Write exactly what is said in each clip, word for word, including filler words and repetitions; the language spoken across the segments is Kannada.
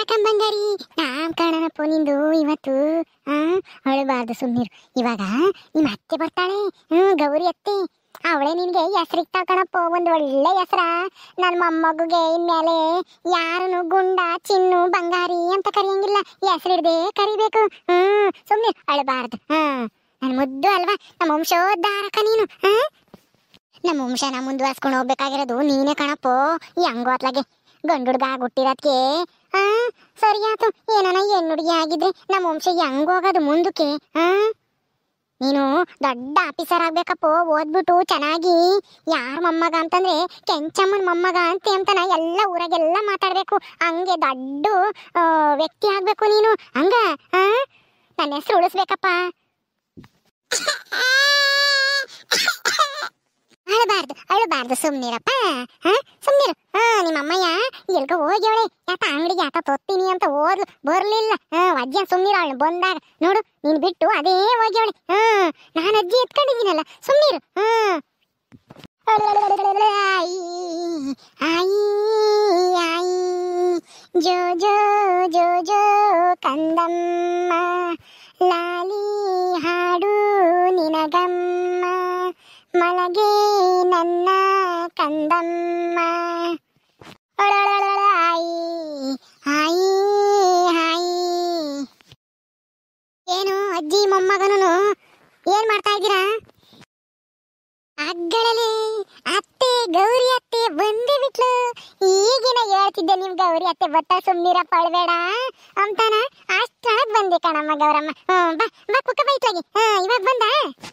ಯಾಕಂಬಂಗಾರಿ ನಾಮಕರಣನಪ್ಪ ನಿಂದು ಇವತ್ತು. ಆ ಅಳಬಾರ್ದು ಸುಮ್ಮನಿರು. ಇವಾಗ ನಿಮ್ಮ ಅತ್ತೆ ಬರ್ತಾಳೆ, ಹ್ಮ್ ಗೌರಿ ಅತ್ತೆ. ಅವಳೇ ನಿನ್ಗೆ ಹೆಸರಿಗ್ತಾಳ ಕಣಪ್ಪ, ಒಂದ್ ಒಳ್ಳೆ ಹೆಸರ. ನನ್ನ ಮೊಮ್ಮಗುಗೆ ಇನ್ಮೇಲೆ ಯಾರನ್ನು ಗುಂಡ ಚಿನ್ನು ಬಂಗಾರಿ ಅಂತ ಕರಿಯಂಗಿಲ್ಲ, ಹೆಸರಿಡ್ದೆ ಕರಿಬೇಕು. ಹ್ಮ್ ಸುಮ್ಮನೆ ಅಳಬಾರ್ದು. ಹ್ಮ್ ನನ್ ಮುದ್ದು ಅಲ್ವಾ, ನಮ್ಮ ವಂಶೋದ್ಧಾರಕ ನೀನು. ಹ ನಮ್ಮ ವಂಶನ ಮುಂದುವರ್ಸ್ಕೊಂಡು ಹೋಗ್ಬೇಕಾಗಿರೋದು ನೀನೇ ಕಣಪ್ಪೋ. ಈ ಹಂಗೋತ್ಲಾಗೆ ಗಂಡು ಹುಡ್ಗ ಹುಟ್ಟಿರೋದ್ಕೆ ಆ ಸರಿಯಾತು. ಏನಾನ ಹೆಣ್ಣುಡ್ಗಿ ಆಗಿದ್ರೆ ನಮ್ಮ ವಂಶ ಹೆಂಗ್ ಹೋಗೋದು ಮುಂದಕ್ಕೆ. ಆ ನೀನು ದೊಡ್ಡ ಆಫೀಸರ್ ಆಗ್ಬೇಕಪ್ಪ, ಓದ್ಬಿಟ್ಟು ಚೆನ್ನಾಗಿ. ಯಾರ ಮೊಮ್ಮಗ ಅಂತಂದ್ರೆ ಕೆಂಚಮ್ಮನ ಮೊಮ್ಮಗ ಅಂತೆ ಅಂತಾನ ಎಲ್ಲ ಊರಾಗೆಲ್ಲ ಮಾತಾಡ್ಬೇಕು. ಹಂಗೆ ದೊಡ್ಡ ವ್ಯಕ್ತಿ ಆಗ್ಬೇಕು ನೀನು. ಹಂಗ ಆ ನನ್ನ ಹೆಸರು ಉಳಿಸ್ಬೇಕಪ್ಪ. ಅಳಬಾರ್ದು ಅಳಬಾರ್ದು, ಸುಮ್ನಿರಪ್ಪ. ಹ ಸುಮ್ನಿರು. ಹಾ ನಿಮ್ಮ ಅಮ್ಮಯ್ಯ ಎಲ್ಗ ಹೋಗ್ಯವಳೆ, ಯಾಕ ಅಂಗಡಿಗೆ ಯಾಕ ತೊತ್ತೀನಿ ಅಂತ ಓದ್ಲು ಬರ್ಲಿಲ್ಲ. ಹ ಅಜ್ಜಿ ಸುಮ್ನಿರು, ಅವಳು ಬಂದಾಗ ನೋಡು ನೀನ್ ಬಿಟ್ಟು ಅದೇ ಹೋಗ್ಯವಳೆ. ಹ್ಮ್ ನಾನು ಅಜ್ಜಿ ಎತ್ಕೊಂಡಿದ್ದೀನಲ್ಲ, ಸುಮ್ನಿರು. ಹ್ಮ್ ಜೋ ಜೋ ಜೋ ಜೋ ಕಂದಮ್ಮ ಲಾಲಿ ಹಾಡು ನಿನಗಮ್ಮ, ಮಲಗೆ ನನ್ನ ಕಂದಮ್ಮ. ಆಯಿ ಆಯಿ ಆಯಿ. ಏನು ಅಜ್ಜಿ ಮೊಮ್ಮಗನು ಏನ್ ಮಾಡ್ತಾ ಇದ್ದೀರಾ? ಅಗ್ಗಳಲೆ ಅತ್ತೆ ಗೌರಿ ಅತ್ತೆ ಬಂದೇ ಬಿಟ್ಲು. ಈಗಿನ ಹೇಳ್ತಿದ್ದೆ ನಿಮ್ ಗೌರಿ ಅತ್ತೆ ಬತ್ತ, ಸುಮ್ನಿರಪ್ಪ ಅಳ್ಬೇಡ ಅಂತಾನ. ಅಷ್ಟೊಳಗ್ ಬಂದೆ ಕಣಮ್ಮ ಗೌರಮ್ಮ. ಹ್ಮ್ ಬಾ ಬಾ ಕುಕ್ಕ ಬೈತ್ಲಾಗಿ. ಹಾ ಇವಾಗ ಬಂದ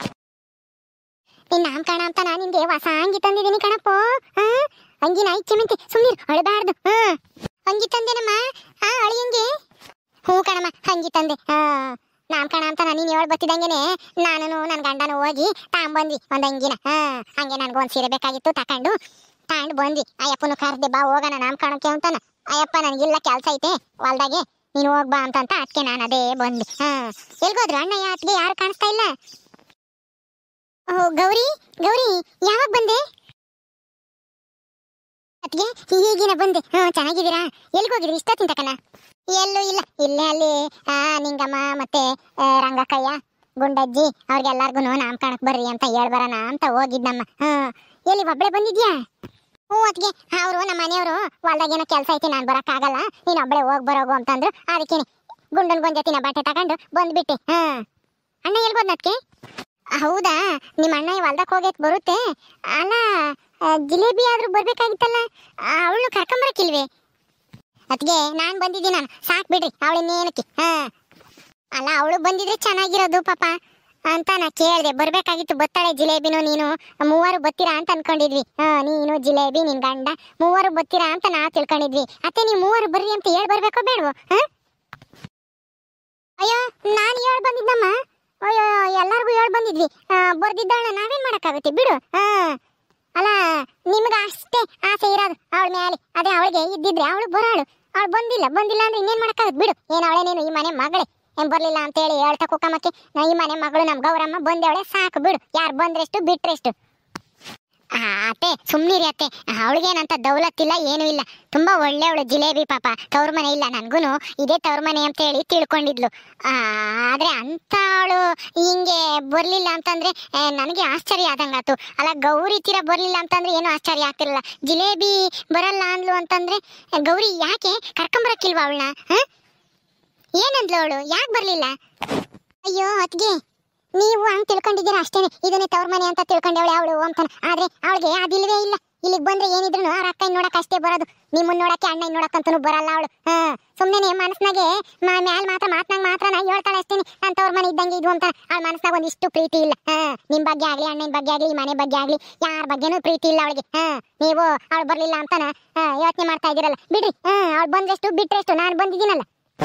ನಿನ್ ನಾಮಕರಣ ಅಂತ ನಾನು ನಿನ್ಗೆ ಹೊಸ ಅಂಗಿ ತಂದಿದ್ದೀನಿ ಕಣಪ್ಪೋ. ಹಾ ಅಂಗಿನ ಐಚೆ ಮೆಂತೆ, ಸುಮ್ನಿರು ಅಳಬಾರ್ದು. ಹಾ ಅಂಗಿ ತಂದೇನಮ್ಮ. ಹಾ ಅಳಿಯಂಗೆ. ಹ್ಞೂ ಕಣಮ್ಮ ಅಂಗಿ ತಂದೆ. ಹಾ ನಾಮಕರಣ ಅಂತ ನೀನು ಹೇಳಿ ಬತ್ತಿದಂಗೆನೆ ನಾನು ನನ್ನ ಗಂಡನ ಹೋಗಿ ತಗೊಂಬಂದ್ವಿ ಒಂದ್ ಅಂಗಿನ. ಹಾ ಹಂಗೆ ನನ್ಗೆ ಒಂದ್ ಸೀರೆ ಬೇಕಾಗಿತ್ತು, ತಕೊಂಡು ತಗೊಂಡು ಬಂದ್ವಿ. ಅಯ್ಯಪ್ಪನು ಕರ್ದೆ ಬಾ ಹೋಗೋಣ ನಾಮಕರಣಕ್ಕೆ ಅಂತಾನ. ಅಯ್ಯಪ್ಪ ನನಗಿಲ್ಲ ಕೆಲ್ಸ ಐತೆ ಹೊಲ್ದಾಗೆ, ನೀನು ಹೋಗ್ಬಾ ಅಂತಂತ ಅದಕ್ಕೆ ನಾನು ಅದೇ ಬಂದೆ. ಹಾ ಎಲ್ಗೋದ್ರು ಅಣ್ಣಯ್ಯ ಅತ್ತಿಗೆ ಯಾರು ಕಾಣಿಸ್ತಾ ಇಲ್ಲ. ಓ ಗೌರಿ ಗೌರಿ ಯಾವಾಗ ಬಂದೆ? ಅತ್ತಿಗೆ ಈಗಿನ ಬಂದೆ. ಹ್ಮ್ ಚೆನ್ನಾಗಿದ್ದೀರಾ? ಎಲ್ಗೋಗಿದ್ರಿ ಇಷ್ಟೊತ್ತಿನ ತಕನ? ಎಲ್ಲೂ ಇಲ್ಲ, ಇಲ್ಲೇ ಅಲ್ಲಿ ಆ ನಿಂಗಮ್ಮ ಮತ್ತೆ ರಂಗಕ್ಕಯ್ಯ ಗುಂಡಜ್ಜಿ ಅವ್ರಿಗೆಲ್ಲಾರ್ಗು ನಾಮಕರಣಕ್ಕೆ ಬರ್ರಿ ಅಂತ ಹೇಳ್ಬರೋಣ ಅಂತ ಹೋಗಿದ್ನಮ್ಮ. ಹ್ಮ್ ಎಲ್ಲಿ ಒಬ್ಳೆ ಬಂದಿದ್ಯಾ? ಹ್ಞೂ ಅತ್ತಿಗೆ ಅವರು ನಮ್ಮ ಮನೆಯವರು ಹೊಲ್ದಾಗೇನೋ ಕೆಲಸ ಐತಿ, ನಾನು ಬರೋಕ್ಕಾಗಲ್ಲ, ನೀನು ಒಬ್ಳೆ ಹೋಗಿ ಬರೋಗು ಅಂತಂದ್ರು. ಅದಕ್ಕೇನೆ ಗುಂಡನ್ ಗೊಂಜತಿನ ಬಟ್ಟೆ ತಗೊಂಡು ಬಂದ್ಬಿಟ್ಟೆ. ಹಾ ಅಣ್ಣ ಎಲ್ಗೋದ್ನ ಅದಕ್ಕೆ? ಹೌದಾ, ನಿಮ್ಮ ಅಣ್ಣ ಹೊಲ್ದಕ್ಕೆ ಹೋಗೈತೆ ಬರುತ್ತೆ. ಅಲ್ಲ ಜಿಲೇಬಿ ಆದ್ರೂ ಬರ್ಬೇಕಾಗಿತ್ತಲ್ಲ, ಅವಳು ಕರ್ಕೊಂಬರಕ್ಕಿಲ್ವೇ? ಅದ್ಗೆ ನಾನ್ ಬಂದಿದ್ದೀನಿ, ನಾನು ಸಾಕ್ ಬಿಡ್ರಿ ಅವಳಿನ್ನೇನಕ್ಕೆ. ಹಾ ಅಲ್ಲ ಅವಳು ಬಂದಿದ್ರೆ ಚೆನ್ನಾಗಿರೋದು ಪಾಪ ಅಂತ ನಾ ಕೇಳಿದೆ. ಬರ್ಬೇಕಾಗಿತ್ತು, ಬತ್ತಾಳೆ ಜಿಲೇಬಿನೂ ನೀನು ಮೂವರು ಬತ್ತೀರಾ ಅಂತ ಅನ್ಕೊಂಡಿದ್ವಿ. ಹಾ ನೀನು ಜಿಲೇಬಿ ನಿನ್ ಗಂಡ ಮೂವರು ಬತ್ತೀರಾ ಅಂತ ನಾ ತಿಳ್ಕೊಂಡಿದ್ವಿ. ಅತ್ತೆ ನೀವು ಮೂವರು ಬರ್ರಿ ಅಂತ ಹೇಳ್ ಬರ್ಬೇಕೋ ಬೇಡವೋ? ಹಾ ಅಯ್ಯೋ ನಾನು ಹೇಳ್ ಬಂದಿದ್ದಮ್ಮ. ಅಯ್ಯೋ ಎಲ್ಲಾರ್ಗು ಹೇಳ್ ಬಂದಿದ್ವಿ. ಬರ್ದಿದ್ದಾಳ ನಾವೇನ್ ಮಾಡಕ್ಕಾಗುತ್ತೆ ಬಿಡು. ಹಾ ಅಲ್ಲ ನಿಮ್ಗ ಅಷ್ಟೇ ಆಸೆ ಇರೋದು ಅವಳ ಮೇಲೆ, ಅದೇ ಅವಳಿಗೆ ಇದ್ದಿದ್ರೆ ಅವಳು ಬರೋಳು. ಅವಳು ಬಂದಿಲ್ಲ ಬಂದಿಲ್ಲ ಅಂದ್ರೆ ಇನ್ನೇನ್ ಮಾಡಕ್ಕಾಗುತ್ತೆ ಬಿಡು. ಏನ್ ಅವಳೆ ನೀನು ಈ ಮನೆ ಮಗಳೇ, ಏನ್ ಬರ್ಲಿಲ್ಲ ಅಂತ ಹೇಳಿ ಹೇಳ್ತಾ ಕುಕ್ಕಮ್ಮಕ್ಕೆ ಈ ಮನೆ ಮಗಳು ನಮ್ ಗೌರಮ್ಮ ಬಂದವಳೆ ಸಾಕು ಬಿಡು. ಯಾರು ಬಂದ್ರೆಷ್ಟು ಬಿಟ್ರೆಷ್ಟು. ಅತ್ತೆ ಸುಮ್ನಿರಿ ಅತ್ತೆ, ಅವಳಿಗೇನಂತ ದೌಲತ್ತಿಲ್ಲ ಏನೂ ಇಲ್ಲ, ತುಂಬಾ ಒಳ್ಳೆಯವಳು ಜಿಲೇಬಿ ಪಾಪ. ತವ್ರ ಮನೆ ಇಲ್ಲ, ನನ್ಗೂನು ಇದೇ ತವ್ರ ಮನೆ ಅಂತ ಹೇಳಿ ತಿಳ್ಕೊಂಡಿದ್ಲು. ಆದ್ರೆ ಅಂತ ಅವಳು ಹಿಂಗೆ ಬರ್ಲಿಲ್ಲ ಅಂತಂದ್ರೆ ನನಗೆ ಆಶ್ಚರ್ಯ ಆದಂಗಾತು. ಅಲ್ಲ ಗೌರಿ ತೀರ ಬರ್ಲಿಲ್ಲ ಅಂತಂದ್ರೆ ಏನು ಆಶ್ಚರ್ಯ ಆಗ್ತಿರಲ್ಲ, ಜಿಲೇಬಿ ಬರಲ್ಲ ಅಂದ್ಲು ಅಂತಂದ್ರೆ ಗೌರಿ ಯಾಕೆ ಕರ್ಕೊಂಬರಕ್ಕಿಲ್ವಾ ಅವಳನ್ನ? ಹ ಏನಂದ್ಲು ಅವಳು, ಯಾಕೆ ಬರ್ಲಿಲ್ಲ? ಅಯ್ಯೋ ಅತ್ಗೆ ನೀವು ಹಂಗ್ ತಿಳ್ಕೊಂಡಿದ್ದೀರಾ ಅಷ್ಟೇನೆ, ಇದನ್ನೇ ತವ್ರ ಮನೆ ಅಂತ ತಿಳ್ಕೊಂಡವಳೆ ಅವಳು ಅಂತಾನ. ಆದ್ರೆ ಅವಳಿಗೆ ಅದಿಲ್ವೇ ಇಲ್ಲ. ಇಲ್ಲಿಗೆ ಬಂದ್ರೆ ಏನಿದ್ರು ಅವ್ರ ಅಕ್ಕ ನೋಡಕ್ ಅಷ್ಟೇ ಬರೋದು, ನಿಮ್ಮನ್ನ ನೋಡಕ್ಕೆ ಅಣ್ಣ ನೋಡಕ್ಕಂತೂ ಬರಲ್ಲ ಅವಳು. ಹಾ ಸುಮ್ನೆ ಮನಸ್ನಾಗೆ ಮ್ಯಾಲ್ ಮಾತ್ರ ಮಾತ್ನಾಗ ಮಾತ್ರ ನಾ ಹೇಳ್ತಾಳೆ ಅಷ್ಟೇನೆ, ನಾನು ತವ್ರ ಮನೆ ಇದ್ದಂಗೆ ಇದು ಅಂತ. ಅವಳ ಮನಸ್ನಾಗ ಒಂದಿಷ್ಟು ಪ್ರೀತಿ ಇಲ್ಲ. ಹಾ ನಿಮ್ ಬಗ್ಗೆ ಆಗ್ಲಿ, ಅಣ್ಣನ ಬಗ್ಗೆ ಆಗ್ಲಿ, ಈ ಮನೆ ಬಗ್ಗೆ ಆಗ್ಲಿ, ಯಾರ ಬಗ್ಗೆನೂ ಪ್ರೀತಿ ಇಲ್ಲ ಅವಳಿಗೆ. ಹಾ ನೀವು ಅವಳು ಬರ್ಲಿಲ್ಲ ಅಂತಾನ ಯೋಚನೆ ಮಾಡ್ತಾ ಇದೀರಲ್ಲ, ಬಿಡ್ರಿ. ಹಾ ಅವಳು ಬಂದ್ರೆಷ್ಟು ಬಿಟ್ರೆಷ್ಟು, ನಾನು ಬಂದಿದ್ದೀನಲ್ಲ.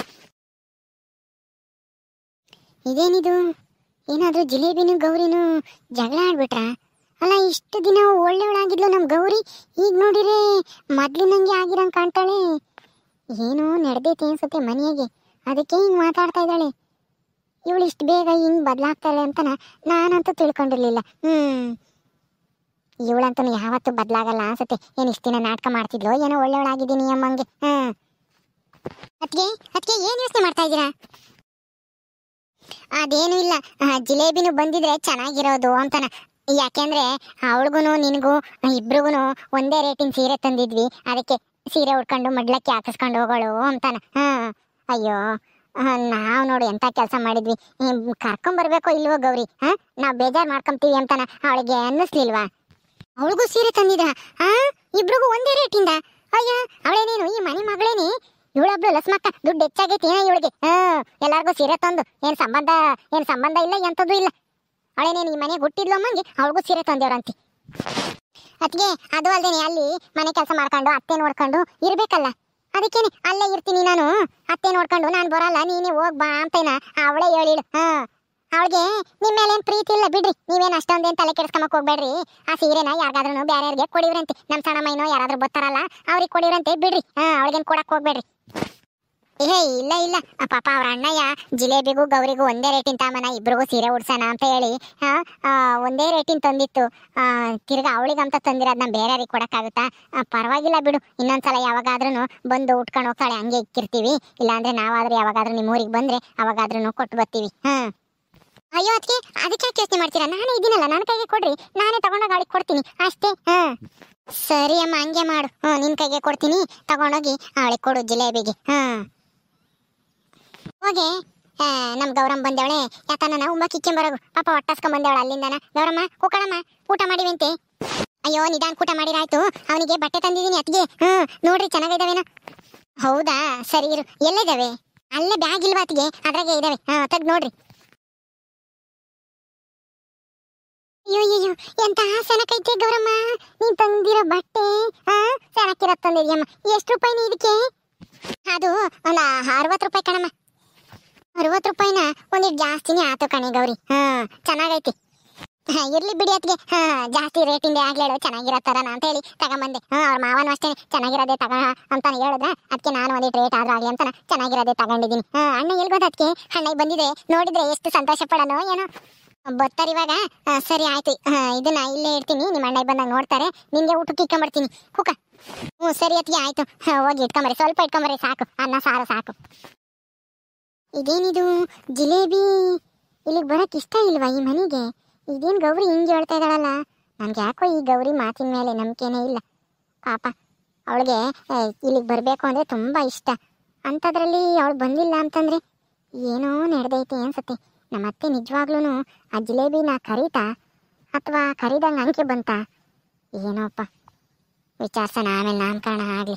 ಇದೇನಿದು, ಏನಾದ್ರೂ ಜಿಲೇಬಿನೂ ಗೌರಿನೂ ಜಗಳ ಆಡ್ಬಿಟ್ರ? ಅಲ್ಲ ಇಷ್ಟು ದಿನ ಒಳ್ಳೆಯವಳಾಗಿದ್ಲು ನಮ್ ಗೌರಿ, ಈಗ ನೋಡಿರೆ ಮೊದ್ಲಿನಂಗೆ ಆಗಿರಂಗ್ ಕಾಣ್ತಾಳೆ. ಏನೋ ನಡೆದೈತೆ ಅನ್ಸುತ್ತೆ ಮನೆಯಾಗೆ, ಅದಕ್ಕೆ ಹಿಂಗ್ ಮಾತಾಡ್ತಾ ಇದ್ದಾಳೆ. ಇವಳು ಇಷ್ಟು ಬೇಗ ಹಿಂಗ್ ಬದಲಾಗ್ತಾಳೆ ಅಂತ ನಾನಂತೂ ತಿಳ್ಕೊಂಡಿರ್ಲಿಲ್ಲ. ಹ್ಮ್ ಇವಳಂತೂ ಯಾವತ್ತೂ ಬದಲಾಗಲ್ಲ ಅನ್ಸುತ್ತೆ. ಏನ್ ಇಷ್ಟು ದಿನ ನಾಟಕ ಮಾಡ್ತಿದ್ಲು ಏನೋ ಒಳ್ಳೆಯವಳಾಗಿದ್ದೀನಿ ಅಮ್ಮಂಗೆ. ಹ್ಮ್ ಅದಕ್ಕೆ ಅದಕ್ಕೆ ಏನ್ ಯೋಚನೆ ಮಾಡ್ತಾ ಇದ್ದೀರಾ? ಅದೇನು ಇಲ್ಲ, ಜಿಲೇಬಿನೂ ಬಂದಿದ್ರೆ ಚೆನ್ನಾಗಿರೋದು ಅಂತಾನ. ಯಾಕೆಂದ್ರೆ ಅವಳಿಗೂ ನಿನಗೂ ಇಬ್ರಿಗೂ ಒಂದೇ ರೇಟಿನ ಸೀರೆ ತಂದಿದ್ವಿ, ಅದಕ್ಕೆ ಸೀರೆ ಉಟ್ಕೊಂಡು ಮಡ್ಲಕ್ಕೆ ಹಾಕಿಸ್ಕೊಂಡು ಹೋಗೋಳು ಅಂತಾನ. ಹಾ ಅಯ್ಯೋ ನಾವ್ ನೋಡಿ ಎಂತ ಕೆಲಸ ಮಾಡಿದ್ವಿ, ಕರ್ಕೊಂಡ್ ಬರ್ಬೇಕೋ ಇಲ್ವೋ ಗೌರಿ? ಹಾ ನಾವ್ ಬೇಜಾರ್ ಮಾಡ್ಕೊಂತೀವಿ ಅಂತಾನ ಅವಳಿಗೆ ಅನ್ನಿಸ್ಲಿಲ್ವಾ? ಅವಳಿಗೂ ಸೀರೆ ತಂದಿದ, ಹಾ ಇಬ್ರಿಗೂ ಒಂದೇ ರೇಟಿಂದ. ಅಯ್ಯ ಅವಳೇನೇನು ಈ ಮನೆ ಮಗಳೇನಿ, ಇವಳೊಬ್ಳು ಲಸ್ಮಕ್ಕ ದುಡ್ಡು ಹೆಚ್ಚಾಗೈತಿ ಇವಳಿಗೆ. ಹಾ ಎಲ್ಲಾರ್ಗು ಸೀರೆ ತಂದು ಏನ್ ಸಂಬಂಧ ಏನ್ ಸಂಬಂಧ ಇಲ್ಲ ಎಂತದ್ದು ಇಲ್ಲ. ಅವಳೇನೇನು ಈ ಮನೆಗೆ ಹುಟ್ಟಿದ್ಲು ಅಮ್ಮಂಗೆ ಅವಳಿಗೂ ಸೀರೆ ತಂದೇವ್ರಂತಿ. ಅದಕ್ಕೆ ಅದು ಅಲ್ದೇನೆ ಅಲ್ಲಿ ಮನೆ ಕೆಲಸ ಮಾಡ್ಕೊಂಡು ಅತ್ತೆ ನೋಡ್ಕೊಂಡು ಇರ್ಬೇಕಲ್ಲ, ಅದಕ್ಕೇನೆ ಅಲ್ಲೇ ಇರ್ತೀನಿ ನಾನು, ಅತ್ತೆ ನೋಡ್ಕೊಂಡು ನಾನು ಬರಲ್ಲ ನೀನೇ ಹೋಗ್ ಬಾ ಅಂತೇನ ಅವಳೇ ಹೇಳಿಳು. ಹಾ ಅವಳಿಗೆ ನಿಮ್ಮ ಮೇಲೆ ಏನ್ ಪ್ರೀತಿ ಇಲ್ಲ ಬಿಡ್ರಿ, ನೀವೇನು ಅಷ್ಟೊಂದೇನು ತಲೆ ಕೆಡಿಸ್ಕೊಂಬಕ್ ಹೋಗ್ಬೇಡ್ರಿ. ಆ ಸೀರೆನ ಯಾರಿಗಾದ್ರೂ ಬೇರೆಯವ್ರಿಗೆ ಕೊಡಿವ್ರಂತೆ, ನಮ್ಮ ಸಣ್ಣ ಮೈನೋ ಯಾರಾದ್ರೂ ಬರ್ತಾರಲ್ಲ ಅವ್ರಿಗೆ ಕೊಡಿವ್ರಂತೆ ಬಿಡ್ರಿ. ಹಾ ಅವಳಿಗೇನು ಕೊಡಕ್ ಹೋಗ್ಬೇಡ್ರಿ. ಏ ಇಲ್ಲ ಇಲ್ಲ ಪಾಪ ಅವ್ರ ಅಣ್ಣಯ್ಯ ಜಿಲೇಬಿಗೂ ಗೌರಿಗೂ ಒಂದೇ ರೇಟಿನ ತಾಮನ, ಇಬ್ರಿಗೂ ಸೀರೆ ಉಡ್ಸೋಣ ಅಂತ ಹೇಳಿ ಹಾ ಒಂದೇ ರೇಟಿನ ತಂದಿತ್ತು. ಆ ತಿರ್ಗಾ ಅವಳಿಗಂತ ತಂದಿರೋದು ನಮ್ಮ ಬೇರೆಯವ್ರಿಗೆ ಕೊಡಕ್ಕಾಗುತ್ತಾ? ಪರವಾಗಿಲ್ಲ ಬಿಡು, ಇನ್ನೊಂದ್ಸಲ ಯಾವಾಗಾದ್ರೂ ಬಂದು ಉಟ್ಕೊಂಡು ಹೋಗ್ತಾಳೆ, ಹಂಗೆ ಇಕ್ಕಿರ್ತೀವಿ. ಇಲ್ಲಾಂದ್ರೆ ನಾವಾದ್ರೂ ಯಾವಾಗಾದ್ರೂ ನಿಮ್ಮ ಊರಿಗೆ ಬಂದ್ರೆ ಅವಾಗಾದ್ರೂ ಕೊಟ್ಟು ಬರ್ತೀವಿ. ಹಾ ಅಯ್ಯೋ ಅದಕ್ಕೆ ಅದಕ್ಕೆ ಯಾಕೆ ಯೋಚನೆ ಮಾಡ್ತೀರಾ? ನಾನೇ ಇದೀನಲ್ಲ, ನನ್ನ ಕೈಗೆ ಕೊಡ್ರಿ, ನಾನೇ ತಗೊಂಡೋಗಿ ಅವಳಿಗೆ ಕೊಡ್ತೀನಿ ಅಷ್ಟೇ. ಹಾ ಸರಿ ಅಮ್ಮ ಹಂಗೆ ಮಾಡು. ಹ್ಞೂ ನಿನ್ ಕೈಗೆ ಕೊಡ್ತೀನಿ, ತಗೊಂಡೋಗಿ ಅವಳಿಗೆ ಕೊಡು ಜಿಲೇಬಿಗೆ. ಹಾ ಹೋಗಿ ನಮ್ ಗೌರಮ್ಮ ಬಂದವಳೆ, ಯಾಕನ ನಾವು ಉಮ್ಮ ಕಿಚ್ಚೆ ಬರೋಗು, ಪಾಪ ಹೊಟ್ಟಾಸ್ಕೊಂಡ್ ಬಂದವಳ ಅಲ್ಲಿಂದನ. ಗೌರಮ್ಮ ಕೂಕಳಮ್ಮ ಊಟ ಮಾಡಿವಂತೆ. ಅಯ್ಯೋ ನಿಧಾನ ಊಟ ಮಾಡಿರಾಯ್ತು, ಅವನಿಗೆ ಬಟ್ಟೆ ತಂದಿದ್ದೀನಿ ಅತ್ತಿಗೆ. ಹ್ಮ್ ನೋಡ್ರಿ ಚೆನ್ನಾಗಿದ್ದಾವೇನೋ. ಹೌದಾ ಸರಿ ಇರು, ಎಲ್ಲಿದ್ದಾವೆ? ಅಲ್ಲೇ ಬ್ಯಾಗ್ ಇಲ್ವಾ ಅತ್ತಿಗೆ? ಅದ್ರಾಗೆ ಇದಾವೆ, ಹಾ ತೆಗ್ದು ನೋಡ್ರಿ. ಅಯ್ಯೋ ಅಯ್ಯೋ ಎಂತ ಸೆನಕೈತೆ ಗೌರಮ್ಮ, ನೀನ್ ತಂದಿರೋ ಬಟ್ಟೆ ಹಾ ಸೆನಕಿರೋ ತಂದಿದ್ಯಮ್ಮ. ಎಷ್ಟು ರೂಪಾಯಿನ ಇದಕ್ಕೆ? ಅದು ಒಂದ ಅರವತ್ತು ರೂಪಾಯಿ ಕಣಮ್ಮ. ಅರವತ್ತು ರೂಪಾಯಿನ ಒಂದಿಟ್ಟು ಜಾಸ್ತಿನೇ ಆತು ಕಣೆ ಗೌರಿ. ಹಾ ಚೆನ್ನಾಗೈತಿ. ಹಾ ಇರ್ಲಿ ಬಿಡಿ ಅತ್ಗೆ, ಹಾ ಜಾಸ್ತಿ ರೇಟಿಂದ ಆಗ್ಲೇಳು ಚೆನ್ನಾಗಿರತ್ತಾರನ ಅಂತ ಹೇಳಿ ತಗೊಂಬಂದೆ. ಹಾ ಅವ್ರ ಮಾವನು ಅಷ್ಟೇ ಚೆನ್ನಾಗಿರೋದೇ ತಗ ಅಂತಾನೆ ಹೇಳಿದ್ರ, ಅದಕ್ಕೆ ನಾನು ಒಂದಿಟ್ಟು ರೇಟ್ ಆದ್ರೂ ಆಗ್ಲಿ ಅಂತಾನ ಚೆನ್ನಾಗಿರೋದೇ ತಗೊಂಡಿದ್ದೀನಿ. ಹಾ ಅಣ್ಣ ಎಲ್ಗೋದ ಅದಕ್ಕೆ? ಅಣ್ಣ ಬಂದಿದೆ ನೋಡಿದ್ರೆ ಎಷ್ಟು ಸಂತೋಷ ಪಡೋಣ ಏನೋ. ಬರ್ತಾರೆ ಇವಾಗ. ಸರಿ ಆಯ್ತು, ಇದನ್ನ ಇಲ್ಲೇ ಇಡ್ತೀನಿ, ನಿಮ್ಮ ಅಣ್ಣ ಬಂದಾಗ ನೋಡ್ತಾರೆ, ನಿನ್ಗೆ ಊಟಕ್ಕೆ ಇಟ್ಕೊಂಬರ್ತೀನಿ ಕುಕ್ಕ. ಹ್ಞೂ ಸರಿ ಅತ್ತಿಗೆ ಆಯ್ತು, ಹೋಗಿ ಇಟ್ಕೊಂಬರಿ, ಸ್ವಲ್ಪ ಇಟ್ಕೊಂಬರಿ ಸಾಕು, ಅನ್ನ ಸಾರು ಸಾಕು. ಇದೇನಿದು ಜಿಲೇಬಿ ಇಲ್ಲಿಗೆ ಬರಕ್ ಇಷ್ಟ ಇಲ್ವಾ ಈ ಮನೆಗೆ? ಇದೇನು ಗೌರಿ ಹಿಂಗೆ ಹೇಳ್ತಾ ಇದ್ದಾಳಲ್ಲ, ನನ್ಗೆ ಯಾಕೋ ಈ ಗೌರಿ ಮಾತಿನ ಮೇಲೆ ನಂಬಿಕೆನೇ ಇಲ್ಲ. ಪಾಪ ಅವಳಿಗೆ ಇಲ್ಲಿಗೆ ಬರಬೇಕು ಅಂದರೆ ತುಂಬ ಇಷ್ಟ, ಅಂಥದ್ರಲ್ಲಿ ಅವಳು ಬಂದಿಲ್ಲ ಅಂತಂದರೆ ಏನೋ ನಡೆದೈತೆ ಅನ್ಸುತ್ತೆ. ನಮ್ಮ ಅತ್ತೆ ನಿಜವಾಗ್ಲೂ ಆ ಜಿಲೇಬಿನ ಕರೀತಾ ಅಥವಾ ಕರೀದಂಗೆ ಅಂಕೆ ಬಂತ ಏನೋಪ್ಪ, ವಿಚಾರಿಸೋಣ ಆಮೇಲೆ ನಾಮಕರಣ ಆಗಲಿ.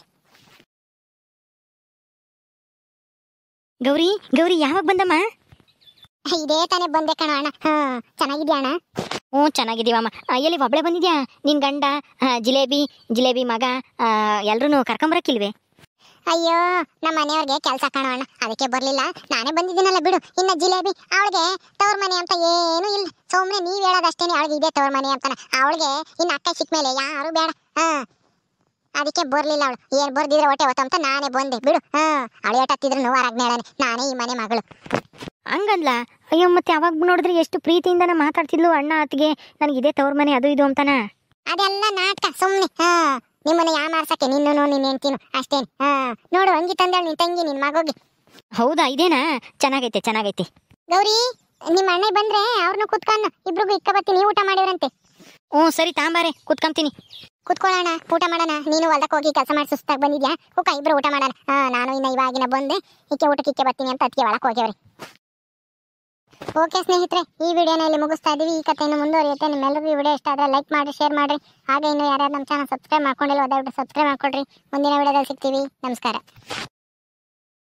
ಗೌರಿ ಗೌರಿ ಯಾವಾಗ ಬಂದಮ್ಮ? ಇದೇ ತಾನೇ ಬಂದೆ ಕಣ ಅಣ್ಣ. ಹಾ ಚೆನ್ನಾಗಿದ್ಯಾ ಅಣ್ಣ? ಹ್ಞೂ ಚೆನ್ನಾಗಿದ್ದೀವಮ್ಮ. ಎಲ್ಲಿ ಒಬ್ಬಳೆ ಬಂದಿದ್ಯಾ? ನಿನ್ ಗಂಡ ಜಿಲೇಬಿ ಜಿಲೇಬಿ ಮಗ ಎಲ್ರೂ ಕರ್ಕೊಂಬರಕ್ಕಿಲ್ವೇ? ಅಯ್ಯೋ ನಮ್ಮ ಮನೆಯವ್ರಿಗೆ ಕೆಲಸ ಕಾಣೋ ಅಣ್ಣ, ಅದಕ್ಕೆ ಬರ್ಲಿಲ್ಲ, ನಾನೇ ಬಂದಿದ್ದೀನಲ್ಲ ಬಿಡು. ಇನ್ನ ಜಿಲೇಬಿ ಅವಳಿಗೆ ತವ್ರ ಮನೆ ಅಂತ ಏನು ಇಲ್ಲ, ಸುಮ್ಮನೆ ನೀವ್ ಹೇಳೋದಷ್ಟೇನೆ ಅವಳಿಗೆ ಇದೆ ತವ್ರ ಮನೆ ಅಂತಾನ. ಅವಳಿಗೆ ಇನ್ನು ಅಕ್ಕ ಸಿಕ್ಕ ಮೇಲೆ ಯಾರು ಬೇಡ. ಹಾ ಅದಕ್ಕೆ ಬರ್ಲಿಲ್ಲ ಅವಳು. ಏನ್ ಬರ್ದಿದ್ರೆ ಹೊಟ್ಟೆ ಹೊತ್ತ ಅಂತ ನಾನೇ ಬಂದೆ ಬಿಡು. ಹಾ ಅವಳು ಏಟತ್ತಿದ್ರು ನೋವಾರಾಗ್ನ ಹೇಳನೆ, ನಾನೇ ಈ ಮನೆ ಮಗಳು. ಹಂಗಂದ್ಲ? ಅಯ್ಯೋ ಮತ್ತೆ ಅವಾಗ ನೋಡಿದ್ರೆ ಎಷ್ಟು ಪ್ರೀತಿಯಿಂದನ ಮಾತಾಡ್ತಿದ್ಲು ಅಣ್ಣ ಅತ್ತಿಗೆ, ನನಗೆ ಇದೇ ತವ್ರ ಮನೆ ಅದು ಇದು ಅಂತಾನ. ಅದೆಲ್ಲ ನಾಟಕ ಸುಮ್ಮನೆ. ಹಾ ನಿಮ್ಮನ್ನ ಯಾ ಮಾರ್ಸಕ್ಕೆ ನಿನ್ನೂ ನಿನ್ನ ಹೆಂಡ್ತಿನು ಅಷ್ಟೇನು. ಹಾ ನೋಡು ಅಂಗಿ ತಂದೇಳು ನಿನ್ ತಂಗಿ ನಿನ್ ಮಗೋಗಿ. ಹೌದಾ ಇದೇನಾ? ಚೆನ್ನಾಗೈತೆ ಚೆನ್ನಾಗೈತೆ. ಗೌರಿ ನಿಮ್ಮ ಅಣ್ಣ ಬಂದ್ರೆ ಅವ್ರನ್ನ ಕುತ್ಕೊಂಡು ಇಬ್ರಿಗೂ ಇಕ್ಕ ಬರ್ತೀನಿ, ಊಟ ಮಾಡಿವ್ರಂತೆ. ಹ್ಞೂ ಸರಿ ತಾಂಬಾರೆ ಕುತ್ಕೊಂತೀನಿ. ಕುತ್ಕೊಳ್ಳೋಣ, ಊಟ ಮಾಡೋಣ. ನೀನು ಹೊಲಕ್ಕೆ ಹೋಗಿ ಕೆಲಸ ಮಾಡಿ ಸುಸ್ತಾಗಿ ಬಂದಿದ್ಯಾ, ಕುಕ್ಕ ಇಬ್ರು ಊಟ ಮಾಡೋಣ. ಹಾ ನಾನು ಇನ್ನ ಇವಾಗಿನ ಬಂದೆ ಇಕ್ಕೆ ಊಟಕ್ಕೆ ಇಕ್ಕೆ ಬರ್ತೀನಿ ಅಂತ ಅದಕ್ಕೆ ಒಳಕ್ಕೆ ಹೋಗ್ಯವ್ರಿ. ಓಕೆ ಸ್ನೇಹಿತರೆ, ಈ ವಿಡಿಯೋನ ಇಲ್ಲಿ ಮುಗಿಸ್ತಾ ಇದೀವಿ. ಈ ಕಥೆಯನ್ನು ಮುಂದುವರಿಯುತ್ತೆ. ನಿಮ್ಮೆಲ್ಲರಿಗೂ ಈ ವಿಡಿಯೋ ಇಷ್ಟ ಆದರೆ ಲೈಕ್ ಮಾಡಿ, ಶೇರ್ ಮಾಡಿರಿ. ಹಾಗೆ ಇನ್ನು ಯಾರ್ಯಾರು ನಮ್ಮ ಚಾನಲ್ ಸಬ್ಸ್ಕ್ರೈಬ್ ಮಾಡ್ಕೊಂಡಿಲ್ಲ ದಯವಿಟ್ಟು ಸಬ್ಸ್ಕ್ರೈಬ್ ಮಾಡ್ಕೊಳ್ರಿ. ಮುಂದಿನ ವಿಡಿಯೋದಲ್ಲಿ ಸಿಗ್ತೀವಿ. ನಮಸ್ಕಾರ.